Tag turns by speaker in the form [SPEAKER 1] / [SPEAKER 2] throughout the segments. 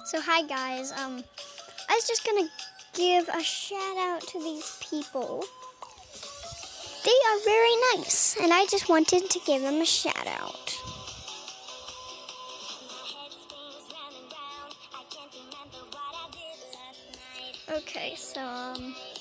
[SPEAKER 1] So hi guys, I was just gonna give a shout out to these people. They are very nice, and I just wanted to give them a shout out. Okay, so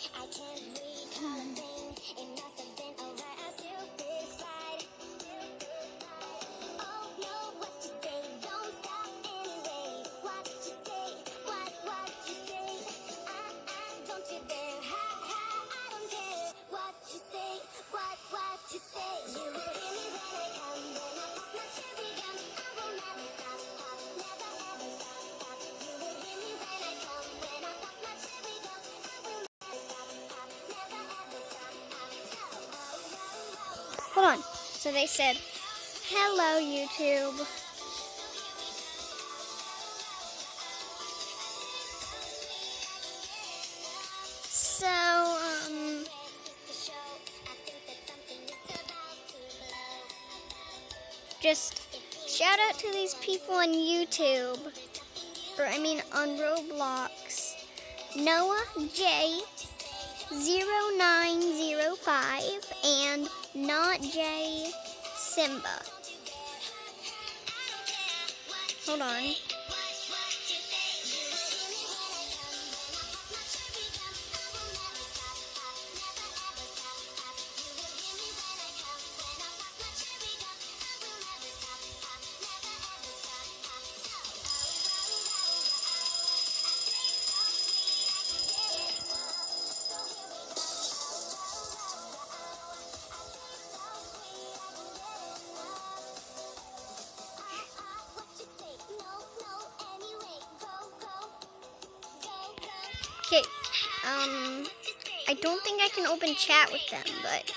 [SPEAKER 1] hold on. So they said, "Hello, YouTube." So, just shout out to these people on YouTube, on Roblox. Noah J 0905 and Not J Simba. Hold on. Okay, I don't think I can open chat with them, but,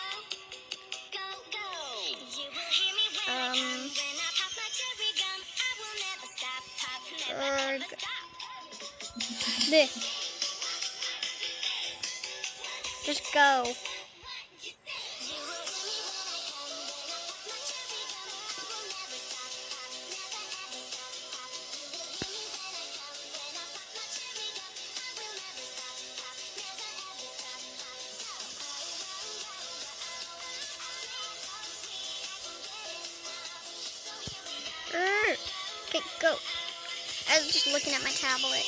[SPEAKER 1] just go. Okay, go. I was just looking at my tablet.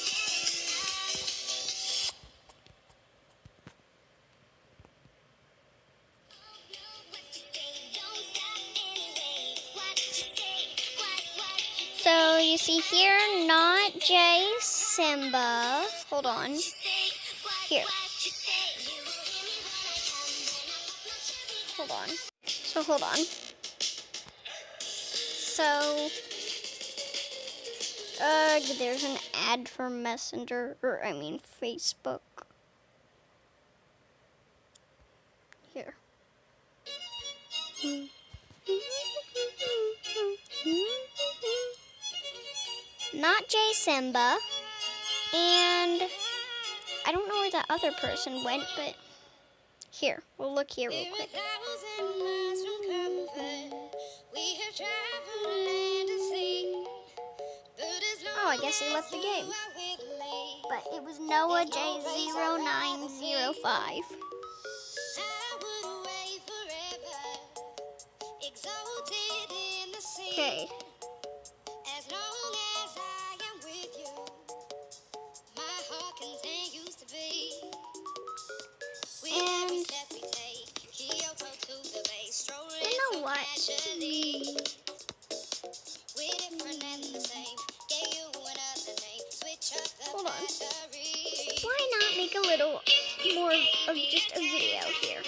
[SPEAKER 1] So you see here, Not J Simba. Hold on. Here. Hold on. So hold on. So there's an ad for Messenger, Facebook. Here. Not J Simba, and I don't know where that other person went, but here, we'll look here real quick. Oh, I guess he left the game. But it was Noah J 0905. Okay. And you know what? Hold on. Why not make a little more of just a video here?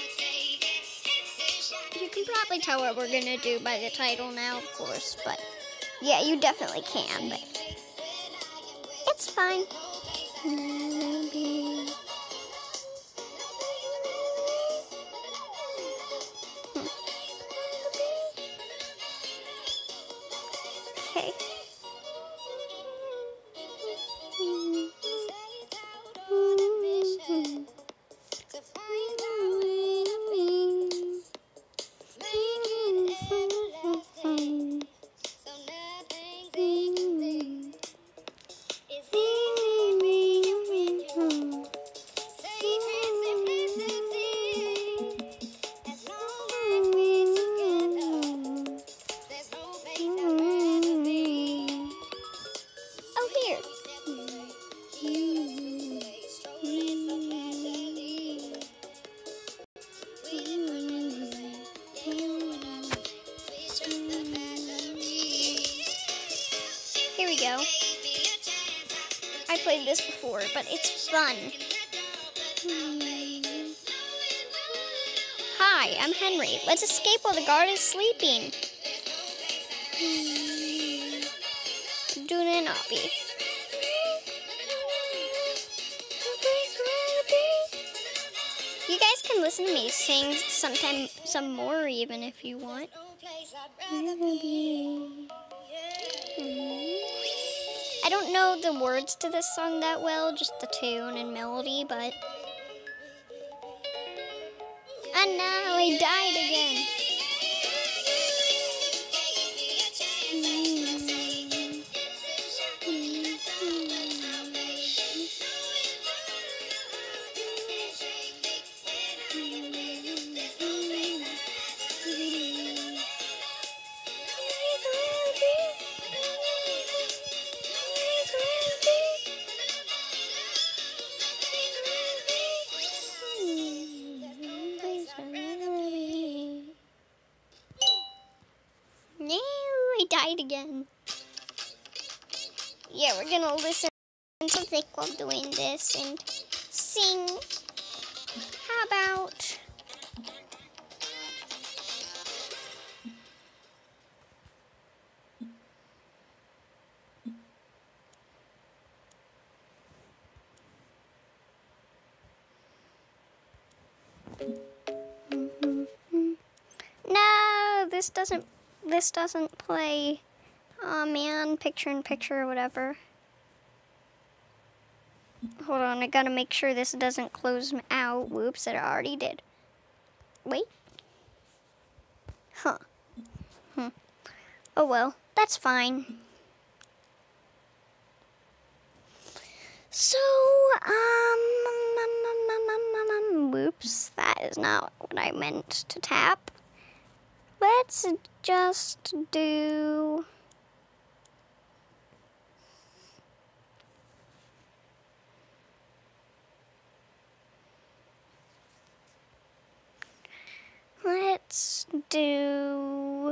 [SPEAKER 1] You can probably tell what we're gonna do by the title now, of course, but yeah, you definitely can, but it's fine. Maybe. Okay. we go. I played this before, but it's fun. Hi, I'm Henry. Let's escape while the guard is sleeping. Doing an obby. You guys can listen to me sing some more even if you want. I don't know the words to this song that well, just the tune and melody, but... And now he died again. No, I died again. Yeah, we're gonna listen to Vic while doing this and sing. How about... No, this doesn't play. Oh man, picture in picture or whatever. Hold on, I gotta make sure this doesn't close me out. Whoops, it already did. Wait. Huh. Oh well, that's fine. So, whoops, that is not what I meant to tap. Let's just do... Let's do...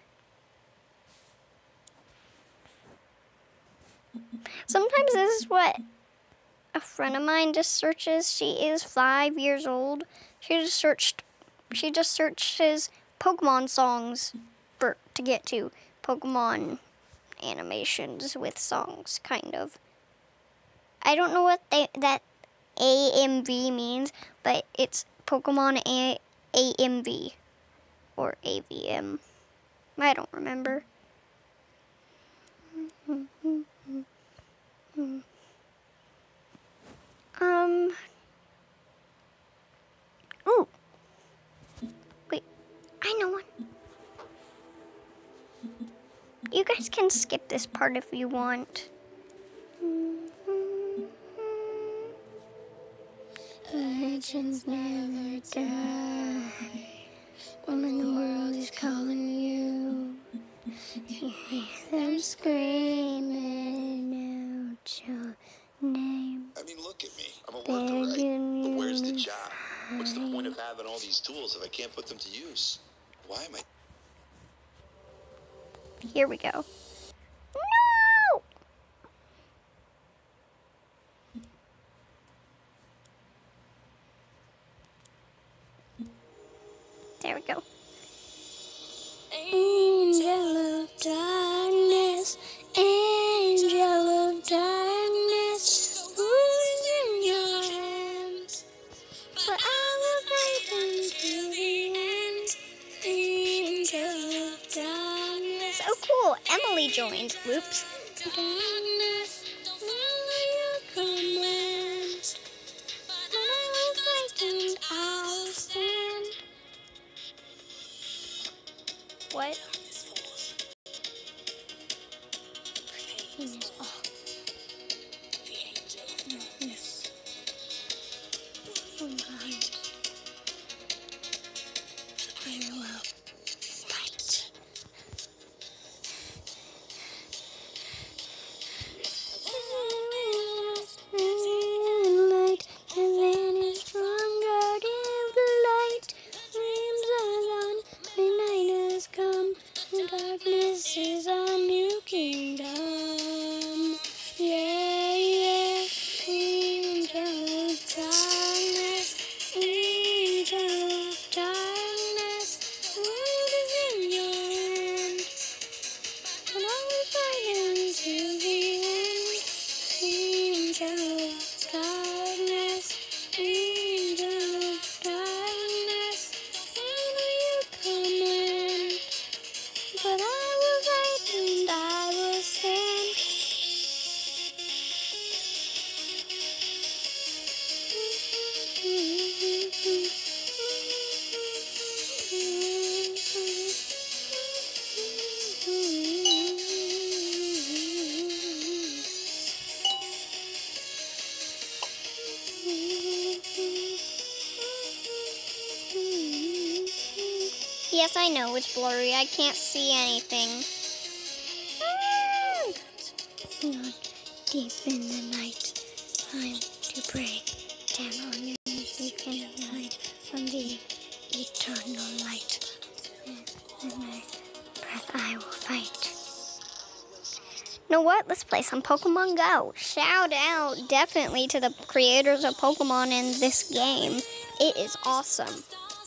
[SPEAKER 1] Sometimes this is what a friend of mine just searches. She is 5 years old. She just searches Pokemon songs to get to Pokemon animations with songs, kind of. I don't know what that AMV means, but it's Pokemon AMV or AVM. I don't remember. Ooh. Wait, I know one. You guys can skip this part if you want. Legends never die. When the world is calling you, you hear them screaming out your name.
[SPEAKER 2] I mean, look at me. I'm a worker, right? But where's the job? What's the point of having all these tools if I can't put them to use? Why am I...
[SPEAKER 1] Here we go. No! There we go. Angel of darkness, angel of darkness, who's in your hands? But I will fight until the end. Angel of darkness. Oh, cool. Emily joined. Whoops. Darkness, follow your commands. But I will fight and I'll stand. What? Is all. The angel of darkness. Behind. I will fight. Light has vanished from guarding the light. Dreams are gone, midnight has come. The darkness is our new kingdom. Yes, I know it's blurry. I can't see anything. Deep in the night, time to pray. Down on your knees, you can hide from the eternal light. With my breath, I will fight. You know what? Let's play some Pokemon Go. Shout out definitely to the creators of Pokemon in this game. It is awesome.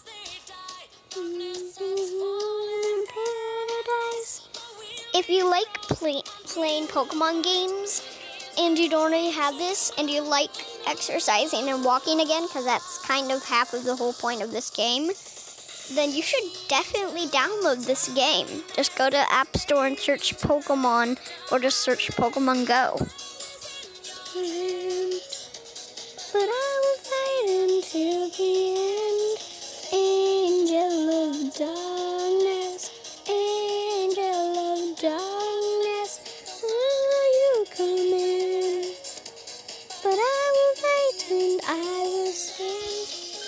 [SPEAKER 1] If you like playing Pokemon games and you don't already have this and you like exercising and walking again, because that's kind of half of the whole point of this game, then you should definitely download this game. Just go to App Store and search Pokemon, or just search Pokemon Go. But I will fight until the end. Angel of darkness, angel of darkness, will you come in? But I will fight and I will stand.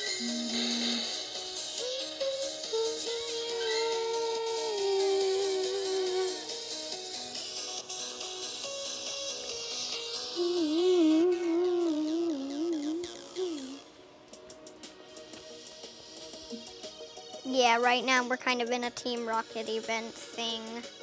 [SPEAKER 1] Yeah, right now we're kind of in a Team Rocket event thing.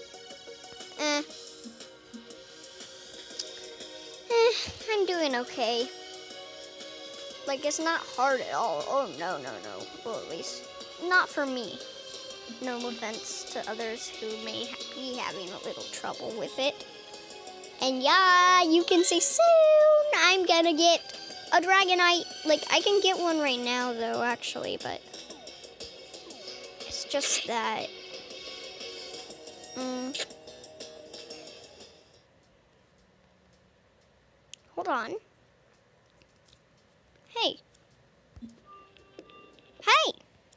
[SPEAKER 1] I'm doing okay. Like, it's not hard at all. Oh, no. Well, at least, not for me. No offense to others who may be having a little trouble with it. And yeah, you can see soon I'm gonna get a Dragonite. Like, I can get one right now, though, actually, but it's just that. Hold on. Hey. Hey!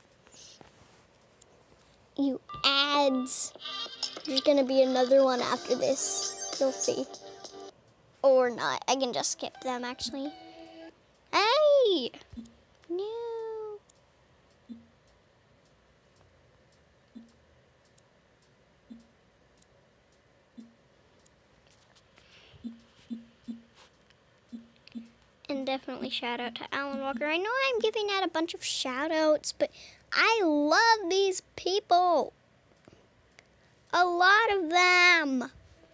[SPEAKER 1] You ads. There's gonna be another one after this. You'll see. Or not. I can just skip them, actually. Hey! No. And definitely shout out to Alan Walker. I know I'm giving out a bunch of shout outs, but I love these people. A lot of them.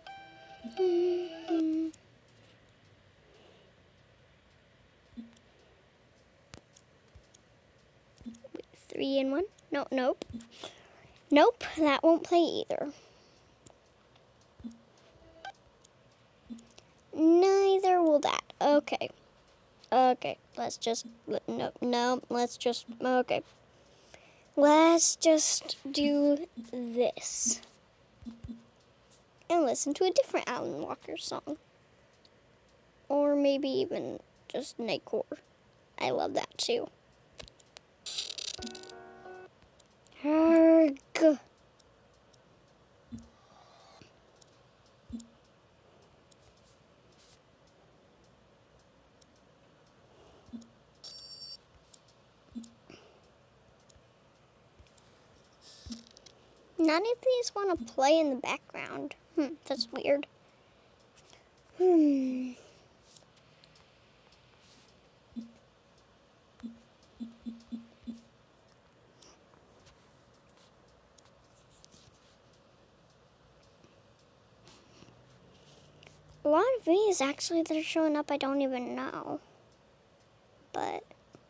[SPEAKER 1] 3 in 1. No, nope. Nope, that won't play either. Neither will that. Okay. Okay, let's just, no, let's just, okay. Let's just do this. And listen to a different Alan Walker song. Or maybe even just Nightcore. I love that too. Arg. None of these want to play in the background. That's weird. A lot of these actually that are showing up I don't even know. But,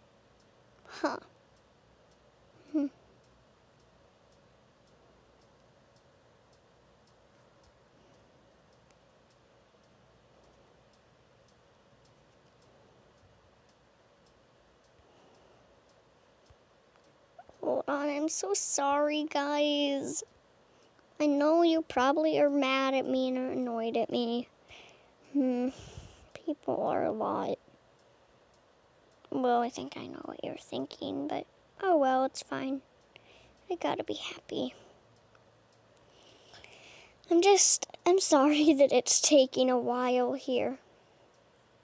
[SPEAKER 1] Hold on, I'm so sorry, guys. I know you probably are mad at me and are annoyed at me. People are a lot. Well, I think I know what you're thinking, but oh well, it's fine. I gotta be happy. I'm sorry that it's taking a while here.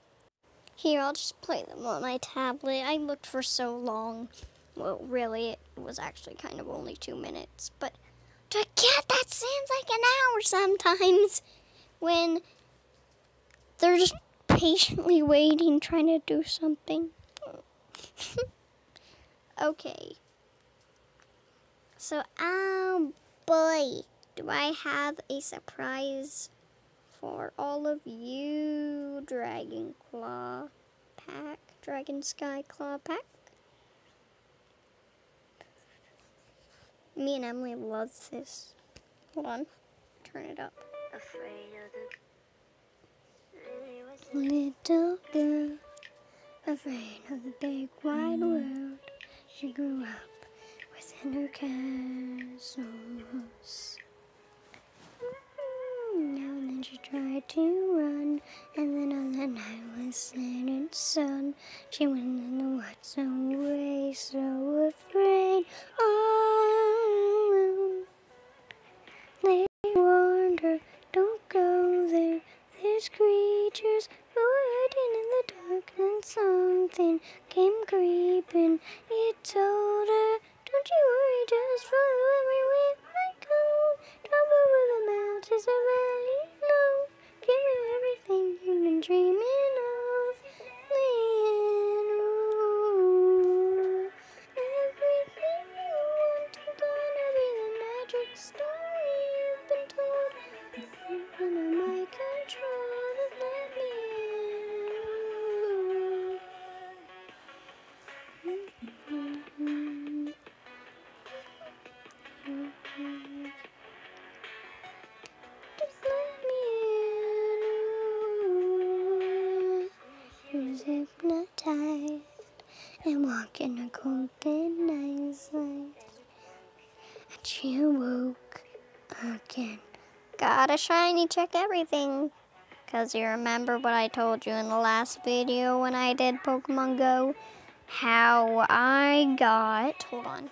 [SPEAKER 1] Here, I'll just play them on my tablet. I looked for so long. Well, really, was actually kind of only 2 minutes. But to get that seems like an hour sometimes when they're just patiently waiting, trying to do something. Okay. So, oh boy, do I have a surprise for all of you, Dragon Claw Pack, Dragon Sky Claw Pack. Me and Emily love this. Hold on, turn it up. Little girl, afraid of the big wide world. She grew up within her castles. Now and then she tried to run, and then on that night was setting sun. She went in the woods away, so afraid, all alone. They warned her, don't go there. There's creatures hiding in the dark, and something came creeping. It told her, don't you worry, just follow everywhere I go. Drop over the mountains, the valley low. Give you everything you've been dreaming of. Ooh, everything you want is gonna be the magic story you've been told. Under my control, just let me in. Just let me in. She was hypnotized and walking her golden eyes light. And she awoke again. Got a shiny, check everything. Because you remember what I told you in the last video when I did Pokemon Go? How I got... Hold on.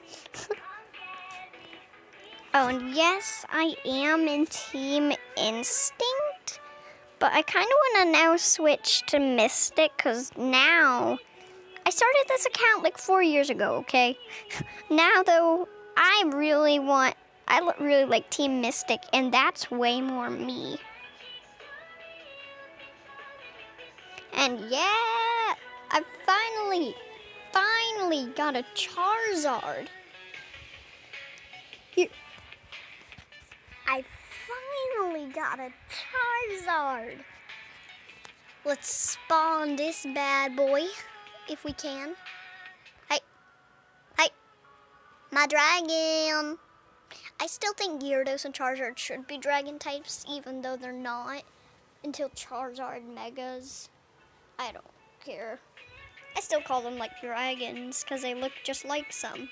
[SPEAKER 1] Oh, and yes, I am in Team Instinct. But I kind of want to now switch to Mystic. Because now... I started this account like 4 years ago, okay? Now, though, I really like Team Mystic, and that's way more me. And yeah, I finally got a Charizard. Here. I finally got a Charizard. Let's spawn this bad boy, if we can. Hey, my dragon. I still think Gyarados and Charizard should be dragon types, even though they're not, until Charizard Megas. I don't care. I still call them like dragons, because they look just like some.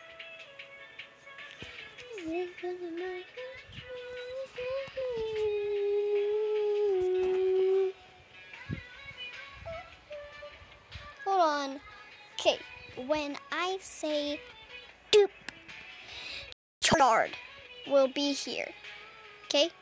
[SPEAKER 1] Hold on. Okay, when I say doop, Charizard will be here. Okay?